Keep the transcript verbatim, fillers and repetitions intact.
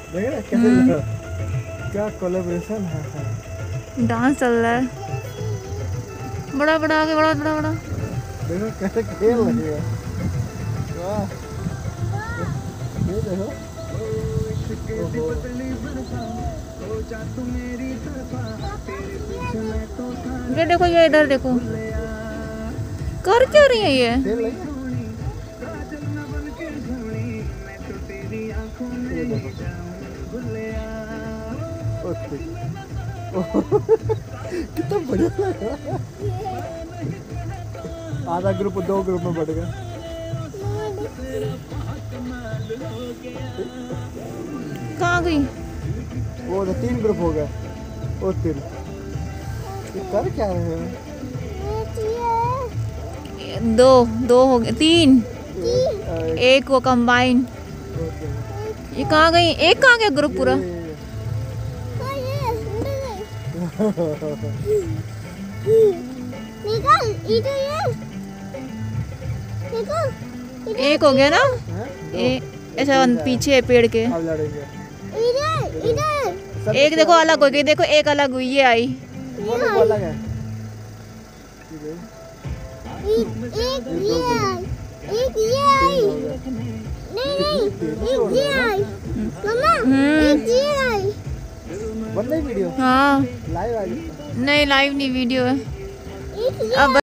देख रहे कैसे लगा? क्या कोलैबोरेशन है। डांस चल रहा है, बड़ा बड़ा आगे, बड़ा बड़ा बड़ा। देखो कैसे खेल रही है। वाह ये देखो। ये देखो, ये इधर देखो, कर क्या रही है ये? खेल रही है। ये देखो। ओके। कितना बढ़िया लगा। आधा ग्रुप दो ग्रुप में बढ़ गया। कहाँ गई? वो तो तीन ग्रुप हो गए। वो तीन। ये कर क्या रहे हैं? दो दो हो गए, तीन। एक, एक वो कंबाइन। ये कहाँ गई? एक कहाँ गया ग्रुप पूरा? एक हो गया ना? एक ऐसा पीछे है पेड़ के। अब लड़ेंगे। एक देखो अलग हो गई, देखो एक अलग हुई, ये आई। वो लोग अलग है। एक ये आई, एक ये आई, नहीं नहीं एक ये आई, मम्मा एक ये आई। बन रही वीडियो? हाँ लाइव आ गई। नहीं, लाइव नहीं, वीडियो है। एक ये अब